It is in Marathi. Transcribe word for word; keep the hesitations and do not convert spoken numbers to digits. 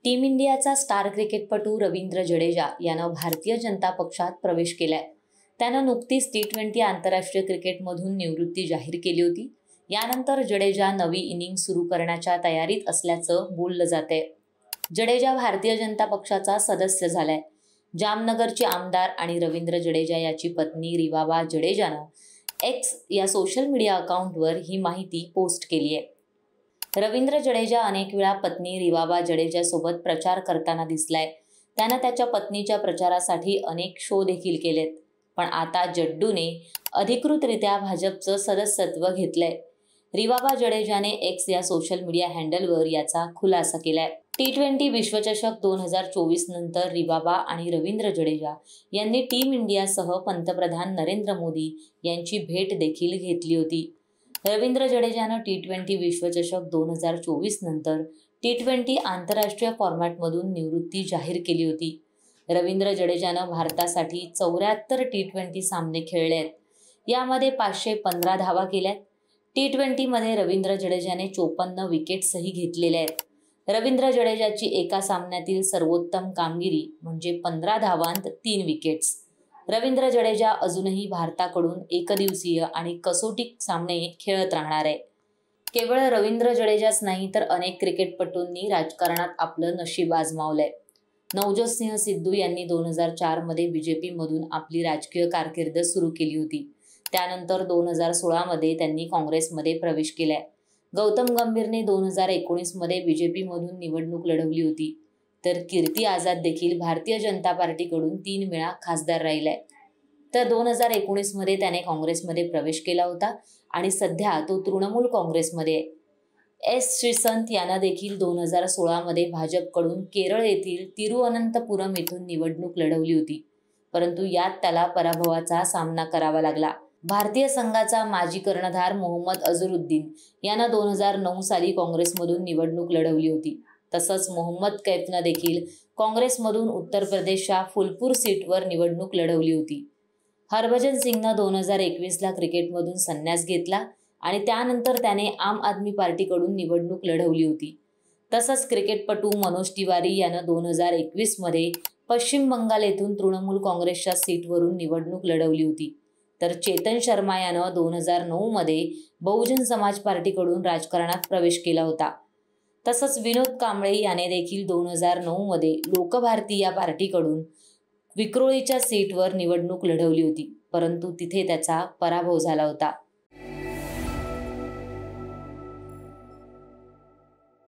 टीम इंडियाचा स्टार क्रिकेटपटू रवींद्र जडेजा यानं भारतीय जनता पक्षात प्रवेश केलाय. त्यानं नुकतीच टी ट्वेंटी आंतरराष्ट्रीय क्रिकेटमधून निवृत्ती जाहीर केली होती. यानंतर जडेजा नवी इनिंग सुरू करण्याच्या तयारीत असल्याचं बोललं जातंय. जडेजा भारतीय जनता पक्षाचा सदस्य झालाय. जामनगरचे आमदार आणि रवींद्र जडेजा याची पत्नी रिवाबा जडेजानं एक्स या सोशल मीडिया अकाउंटवर ही माहिती पोस्ट केली आहे. रवींद्र जडेजा अनेक वेळा पत्नी रिवाबा जडेजासोबत प्रचार करताना दिसलाय. त्यानं त्याच्या पत्नीच्या प्रचारासाठी अनेक शो देखील केलेत. पण आता जड्डूने अधिकृतरित्या भाजपचं सदस्यत्व घेतलंय. रिवाबा जडेजाने एक्स या सोशल मीडिया हँडलवर याचा खुलासा केलाय. टी ट्वेंटी विश्वचषक दोन हजार चोवीस नंतर रिवाबा आणि रवींद्र जडेजा यांनी टीम इंडियासह पंतप्रधान नरेंद्र मोदी यांची भेट देखील घेतली होती. रवींद्र जडेजानं टी ट्वेंटी विश्वचषक दोन हजार चोवीस नंतर टी ट्वेंटी आंतरराष्ट्रीय फॉर्मॅटमधून निवृत्ती जाहीर केली होती. रवींद्र जडेजानं भारतासाठी चौऱ्याहत्तर टी ट्वेंटी सामने खेळले आहेत. यामध्ये पाचशे पंधरा धावा केल्यात. टी ट्वेंटीमध्ये रवींद्र जडेजाने चोपन्न विकेट्सही घेतलेल्या आहेत. रवींद्र जडेजाची एका सामन्यातील सर्वोत्तम कामगिरी म्हणजे पंधरा धावांत तीन विकेट्स. रवींद्र जडेजा अजूनही भारताकडून एकदिवसीय आणि कसोटी सामने खेळत राहणार आहे. केवळ रवींद्र जडेजाच नाही तर अनेक क्रिकेटपटूंनी राजकारणात आपलं नशीब आजमावलंय. नवजोत सिंह सिद्धू यांनी दोन हजार चार मध्ये बीजेपीमधून आपली राजकीय कारकीर्द सुरू केली होती. त्यानंतर दोन हजार सोळा मध्ये त्यांनी काँग्रेसमध्ये प्रवेश केलाय. गौतम गंभीरने दोन हजार एकोणीस मध्ये बीजेपीमधून निवडणूक लढवली होती. तर कीर्ती आझाद देखील भारतीय जनता पार्टीकडून तीन वेळा खासदार राहिलाय. तर दोन हजार एकोणीस मध्ये त्याने काँग्रेसमध्ये प्रवेश केला होता आणि सध्या तो तृणमूल काँग्रेसमध्ये आहे. एस श्रीसंत यानं देखील दोन हजार सोळा मध्ये भाजपकडून केरळ येथील तिरुअनंतपुरम येथून निवडणूक लढवली होती. परंतु यात त्याला पराभवाचा सामना करावा लागला. भारतीय संघाचा माजी कर्णधार मोहम्मद अझरुद्दीन यानं दोन हजार नऊ साली काँग्रेसमधून निवडणूक लढवली होती. तसंच मोहम्मद कैफनं देखील काँग्रेसमधून उत्तर प्रदेशच्या फुलपूर सीटवर निवडणूक लढवली होती. हरभजन सिंगनं दोन हजार एकवीसला क्रिकेटमधून संन्यास घेतला आणि त्यानंतर त्याने आम आदमी पार्टीकडून निवडणूक लढवली होती. तसंच क्रिकेटपटू मनोज तिवारी यानं दोन हजार एकवीस मध्ये पश्चिम बंगाल येथून तृणमूल काँग्रेसच्या सीटवरून निवडणूक लढवली होती. तर चेतन शर्मा यानं दोन हजार नऊ मध्ये बहुजन समाज पार्टीकडून राजकारणात प्रवेश केला होता. तसंच विनोद कांबळे याने देखील दोन हजार नऊ मध्ये लोकभारती या पार्टीकडून विक्रोळीच्या सीटवर निवडणूक लढवली होती. परंतु तिथे त्याचा पराभव झाला होता.